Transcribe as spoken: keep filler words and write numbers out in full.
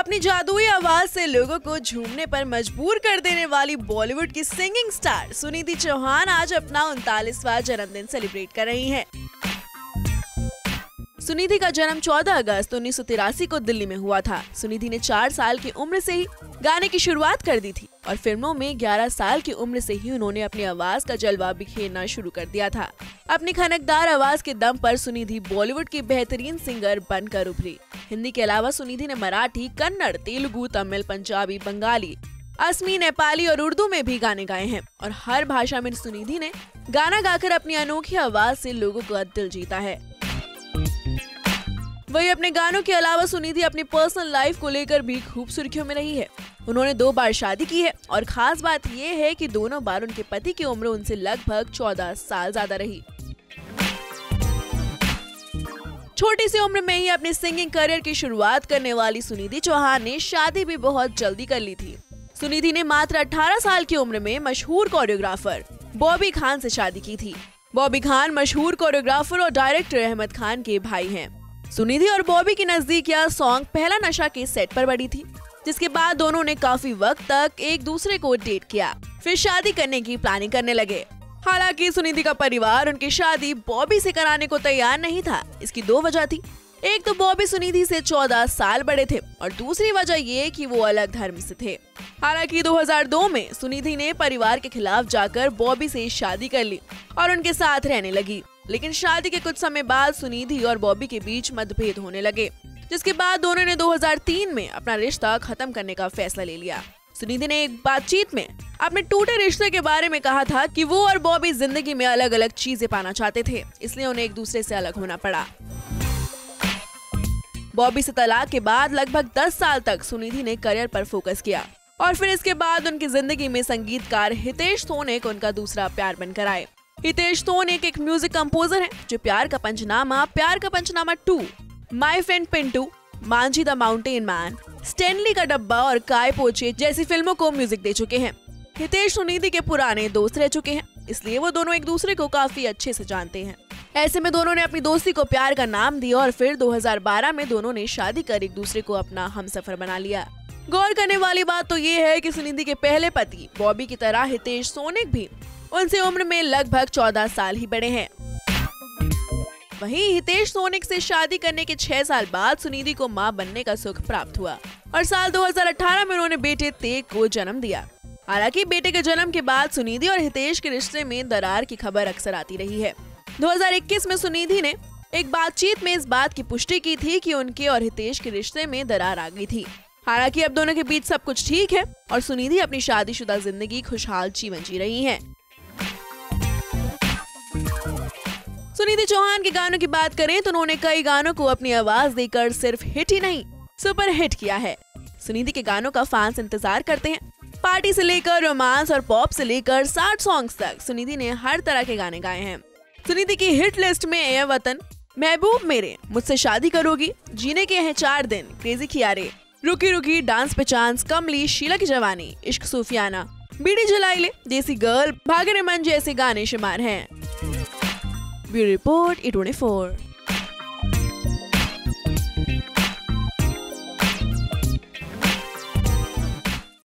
अपनी जादुई आवाज से लोगों को झूमने पर मजबूर कर देने वाली बॉलीवुड की सिंगिंग स्टार सुनिधि चौहान आज अपना उनतालीसवां जन्मदिन सेलिब्रेट कर रही हैं। सुनिधि का जन्म चौदह अगस्त उन्नीस सौ तिरासी को दिल्ली में हुआ था। सुनिधि ने चार साल की उम्र से ही गाने की शुरुआत कर दी थी और फिल्मों में ग्यारह साल की उम्र से ही उन्होंने अपनी आवाज का जलवा बिखेरना शुरू कर दिया था। अपनी खनकदार आवाज के दम पर सुनिधि बॉलीवुड की बेहतरीन सिंगर बनकर उभरी। हिंदी के अलावा सुनिधि ने मराठी, कन्नड़, तेलुगु, तमिल, पंजाबी, बंगाली, असमी, नेपाली और उर्दू में भी गाने गाए हैं और हर भाषा में सुनिधि ने गाना गाकर अपनी अनोखी आवाज से लोगों का दिल जीता है। वही अपने गानों के अलावा सुनिधि अपनी पर्सनल लाइफ को लेकर भी खूब सुर्खियों में रही है। उन्होंने दो बार शादी की है और खास बात ये है कि दोनों बार उनके पति की उम्र उनसे लगभग चौदह साल ज्यादा रही। छोटी सी उम्र में ही अपने सिंगिंग करियर की शुरुआत करने वाली सुनिधि चौहान ने शादी भी बहुत जल्दी कर ली थी। सुनिधि ने मात्र अठारह साल की उम्र में मशहूर कोरियोग्राफर बॉबी खान से शादी की थी। बॉबी खान मशहूर कोरियोग्राफर और डायरेक्टर अहमद खान के भाई हैं। सुनिधि और बॉबी की नजदीकियां सॉन्ग पहला नशा के सेट पर बढ़ी थी, जिसके बाद दोनों ने काफी वक्त तक एक दूसरे को डेट किया, फिर शादी करने की प्लानिंग करने लगे। हालांकि सुनिधि का परिवार उनकी शादी बॉबी से कराने को तैयार नहीं था। इसकी दो वजह थी। एक तो बॉबी सुनिधि से चौदह साल बड़े थे और दूसरी वजह ये कि वो अलग धर्म से थे। हालांकि दो हज़ार दो में सुनिधि ने परिवार के खिलाफ जाकर बॉबी से शादी कर ली और उनके साथ रहने लगी। लेकिन शादी के कुछ समय बाद सुनिधि और बॉबी के बीच मतभेद होने लगे, जिसके बाद दोनों ने दो हज़ार तीन में अपना रिश्ता खत्म करने का फैसला ले लिया। सुनिधि ने एक बातचीत में अपने टूटे रिश्ते के बारे में कहा था कि वो और बॉबी जिंदगी में अलग अलग चीजें पाना चाहते थे, इसलिए उन्हें एक दूसरे से अलग होना पड़ा। बॉबी से तलाक के बाद लगभग दस साल तक सुनिधि ने करियर पर फोकस किया और फिर इसके बाद उनकी जिंदगी में संगीतकार हितेश सोनेक उनका दूसरा प्यार बनकर आए। हितेश सोनेक एक म्यूजिक कंपोजर हैं जो प्यार Ka Punchnama, Pyaar Ka Punchnama two, my friend Pintoo, Manjhi the mountain man, Stanley Ka Dabba और काय पोचे जैसी फिल्मों को म्यूजिक दे चुके हैं। हितेश सुनिधि के पुराने दोस्त रह चुके हैं, इसलिए वो दोनों एक दूसरे को काफी अच्छे से जानते हैं। ऐसे में दोनों ने अपनी दोस्ती को प्यार का नाम दिया और फिर दो हज़ार बारह में दोनों ने शादी कर एक दूसरे को अपना हमसफर बना लिया। गौर करने वाली बात तो ये है कि सुनिधि के पहले पति बॉबी की तरह हितेश सोनेक भी उनसे उम्र में लगभग चौदह साल ही बड़े हैं। वहीं हितेश सोनेक से शादी करने के छह साल बाद सुनिधि को मां बनने का सुख प्राप्त हुआ और साल दो हज़ार अठारह में उन्होंने बेटे तेग को जन्म दिया। हालांकि बेटे के जन्म के बाद सुनिधि और हितेश के रिश्ते में दरार की खबर अक्सर आती रही है। दो हज़ार इक्कीस में सुनिधि ने एक बातचीत में इस बात की पुष्टि की थी कि उनके और हितेश के रिश्ते में दरार आ गई थी। हालांकि अब दोनों के बीच सब कुछ ठीक है और सुनिधि अपनी शादीशुदा जिंदगी खुशहाल जीवन जी रही हैं। सुनिधि चौहान के गानों की बात करें तो उन्होंने कई गानों को अपनी आवाज देकर सिर्फ हिट ही नहीं सुपर हिट किया है। सुनिधि के गानों का फैंस इंतजार करते हैं। पार्टी से लेकर रोमांस और पॉप से लेकर सैड सॉन्ग्स तक सुनिधि ने हर तरह के गाने गाए हैं। सुनिधि की हिट लिस्ट में ए वतन, महबूब मेरे, मुझसे शादी करोगी, जीने के हैं चार दिन, क्रेजी खियारे, रुकी रुकी, डांस पे चांस, कमली, शीला की जवानी, इश्क सूफियाना, बीड़ी जलाई ले, देसी गर्ल, भागे रे मन जैसे गाने शुमार हैं। Bureau report E twenty four.